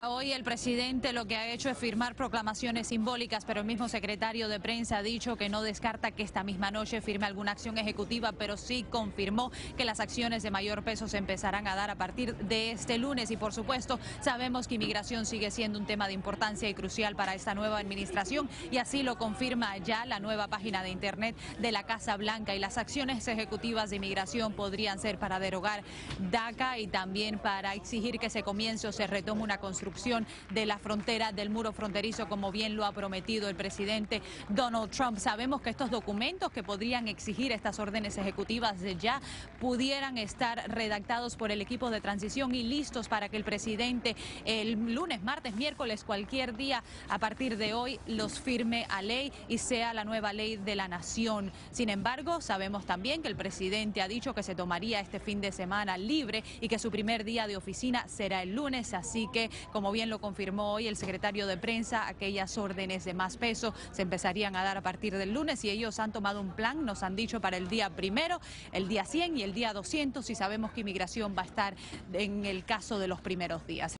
Hoy el presidente lo que ha hecho es firmar proclamaciones simbólicas, pero el mismo secretario de prensa ha dicho que no descarta que esta misma noche firme alguna acción ejecutiva, pero sí confirmó que las acciones de mayor peso se empezarán a dar a partir de este lunes. Y por supuesto sabemos que inmigración sigue siendo un tema de importancia y crucial para esta nueva administración, y así lo confirma ya la nueva página de internet de la Casa Blanca. Y las acciones ejecutivas de inmigración podrían ser para derogar DACA y también para exigir que se comience o se retome una construcción de la frontera, del muro fronterizo, como bien lo ha prometido el presidente Donald Trump. Sabemos que estos documentos que podrían exigir estas órdenes ejecutivas ya pudieran estar redactados por el equipo de transición y listos para que el presidente el lunes, martes, miércoles, cualquier día a partir de hoy los firme a ley y sea la nueva ley de la nación. Sin embargo, sabemos también que el presidente ha dicho que se tomaría este fin de semana libre y que su primer día de oficina será el lunes, así que, como bien lo confirmó hoy el secretario de prensa, aquellas órdenes de más peso se empezarían a dar a partir del lunes, y ellos han tomado un plan, nos han dicho, para el día 1, el día 100 y el día 200, y sabemos que inmigración va a estar en el caso de los primeros días.